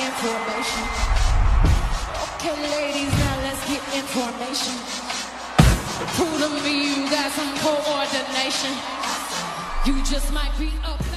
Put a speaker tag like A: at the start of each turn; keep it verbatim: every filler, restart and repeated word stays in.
A: information. Okay, ladies, now let's get information. Prove to me you got some coordination. You just might be up.